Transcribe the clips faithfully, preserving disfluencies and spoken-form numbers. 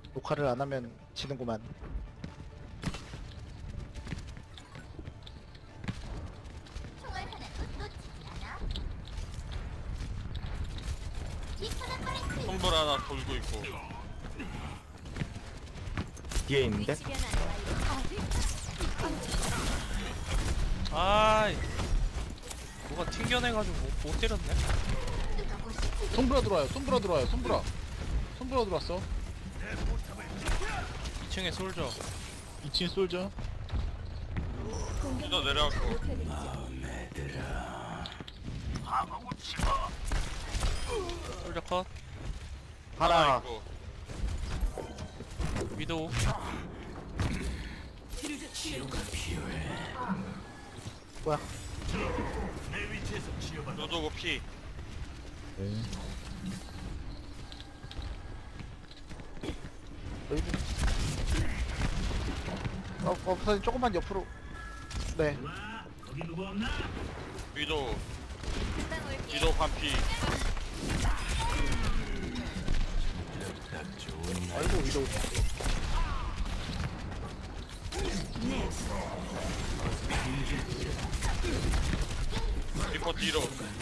녹화를 안 하면 지는구만. 손볼 하나 돌고 있고. 뒤에 있는데? 아이 뭐가 튕겨내가지고 못, 못 때렸네. 손브라 들어와요. 손브라 들어와요. 손브라. 손브라 들어왔어. 이 층에 솔져. 이 층에 솔져. 유도 내려왔고. 솔져 컷. 하나 하나. 있고. 위도우. 뭐야? 유도고 피. 네. 여기. 어, 어, 조금만 옆으로. 네. 위도. 위도 반피. 아이고 위도. 리퍼 뒤로.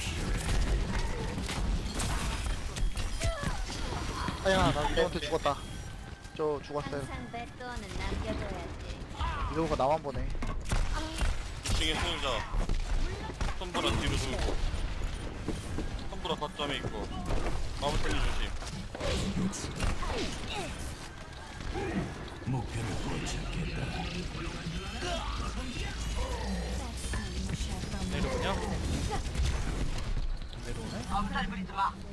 아야, 나 위도한테 죽었다. 저 죽었어요. 항상 백도어는 남겨둬야지. 위도가 나만 보네. 이 층에 솔져. 손보라 뒤로 돌고. 손보라 거점에 있고. 마무리 조심. 내려오냐? 내려오네?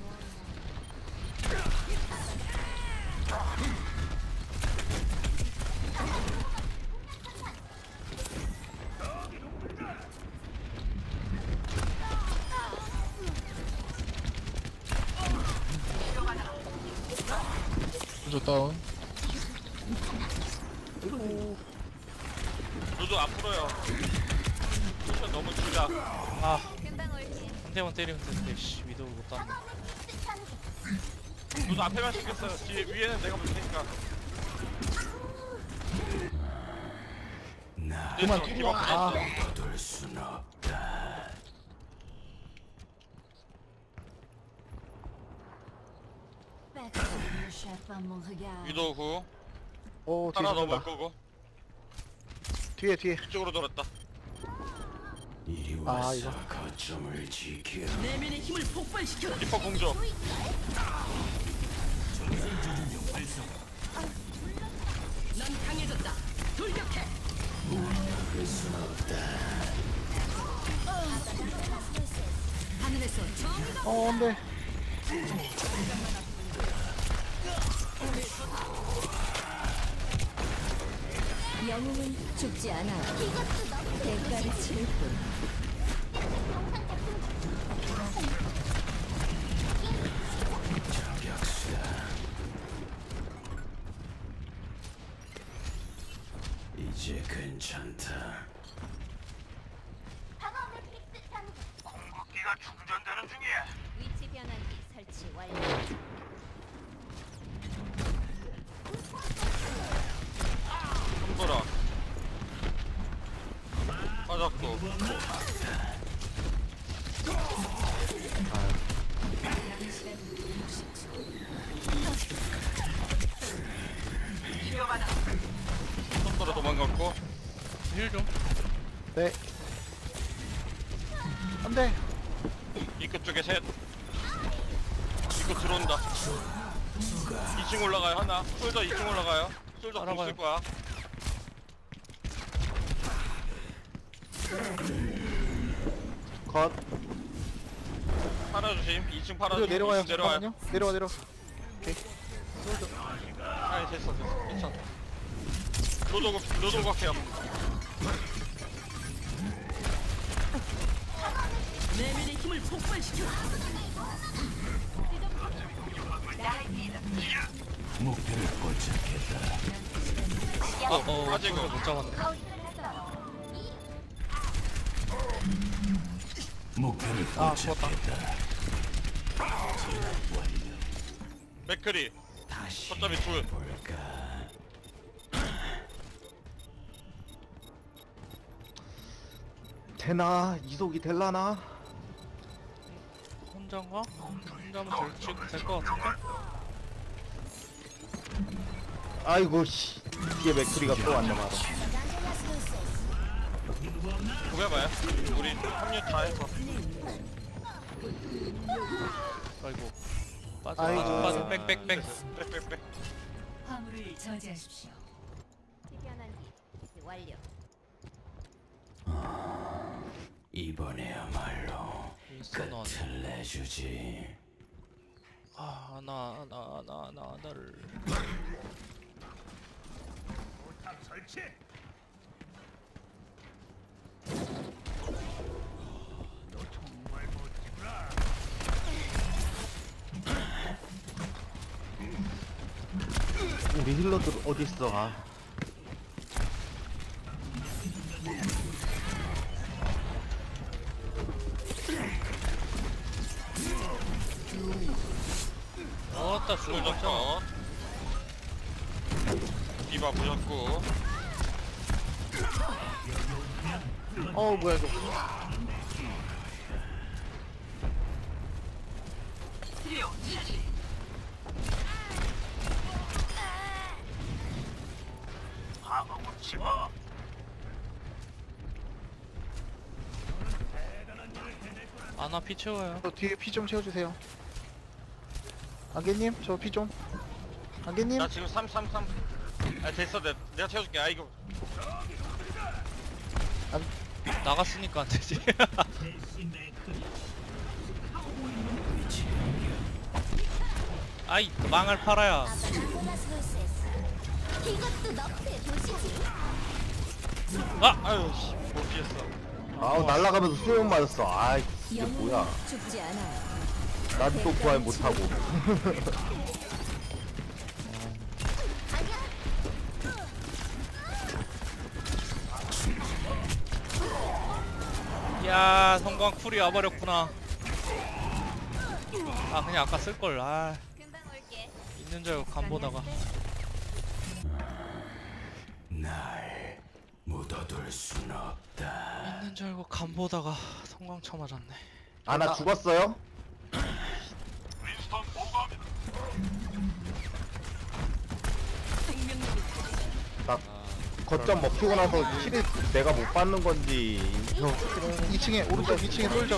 솔져 다운. 유도 앞으로요. 포션 너무 길다. 아 금방 올게. 한 대만 때리면 되는데 씨 위도우 못 땄네. 유도 앞에만 신겼어요. 뒤에 위에는 내가 볼 테니까. 그만 뒤에 튀어. 아, Personne ne chatte pas mon regard. 위도 후. 오, 뒤에 하나 넘을 죽는다. 거고. 뒤에 뒤에. 이쪽으로 돌았다. 아, 이거. 리퍼 공조. 어, 안돼. 영웅은 죽지 않아요. 대가를 치를 뿐. 이제 괜찮다. 궁극기가 충전되는 중이야. 위치 변환기 설치 완료. 손보라. 빠졌고. 손보라 도망갔고. 힐 좀. 네. 안돼. 입구 쪽에 셋. 입구 들어온다. 이 층 올라가요 하나. 솔더 이 층 올라가요. 솔더 알아봐요. 공쓸 거야. 컷. 팔아 조심. 이 층 팔아 위도 조심. 내려와요. 이 층 내려와요. 잠깐만요. 내려와 내려. 아니 됐어 됐어. 괜찮아. 로도고 로도고 할게요. 목표를 포착했다. 어어 빠지고. 못 잡았네. 목표를 아, 죽었다. 포착했다. 맥크리. 다시 거점이 둘. 볼까? 되나? 이속이 될라나? 혼자인가? 혼자면 될지 될것 같은데? 아이고 씨 뒤에 맥크리가 또 왔네 바로. 구해봐요. 우리 합류 다 해서. 아이고 빠져 아이고. 빠져 빠져 빽빽빽 빽빽빽. 화물을 저지하십시오. 변환기 완료. 이번에야말로 윈스턴 끝을 내주지. 아나나나 나 나를 우리 힐러들 어디 있어? 아. 어따 솔저 죽었잖아. 컷. 디바 보셨고. 어 뭐야 이거? 아나 피 채워요. 저 뒤에 피 좀 채워주세요. 안개님 저 피 좀. 안개님. 나 지금 삼, 삼, 삼. 아 됐어. 내, 내가 채워줄게. 아 이거. 나갔으니까 안 되지. 아이 망할 팔아야. 이것도 너프의 도시지. 아 아유 씨. 못 피했어. 아우 날아가면서 수영 맞았어. 아 이게 영웅은 뭐야? 죽지 않아요. 난 또 부활 못하고. 야 성광 쿨이 와버렸구나. 아 그냥 아까 쓸걸. 아 금방 올게. 있는 줄 알고 간 보다가. 날 묻어둘 순 없다. 있는 줄 알고 간 보다가 성광 쳐맞았네. 아 나 죽었어요? 나 거점 먹히고 나서 킬을 내가 못 받는 건지. 이 층에 오른쪽 이 층에 솔져.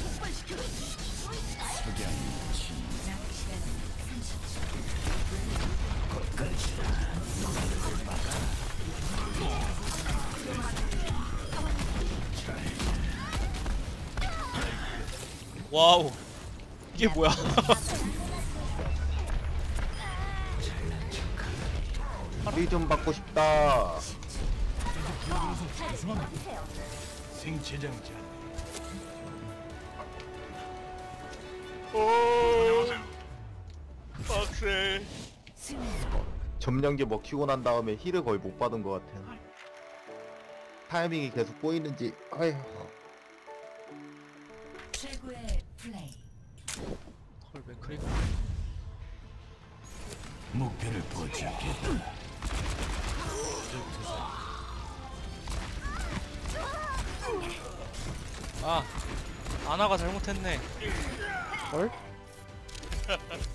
와우 이게 뭐야? 리좀 받고 싶다. 생체장전. 오. 빡세. 점령기 먹히고 난 다음에 힐을 거의 못 받은 것 같아. 타이밍이 계속 꼬이는지. 아휴. 최고의 플레이. 헐 맥크리가. 목표를 포착했다. 아 아나가 잘못했네. 헐?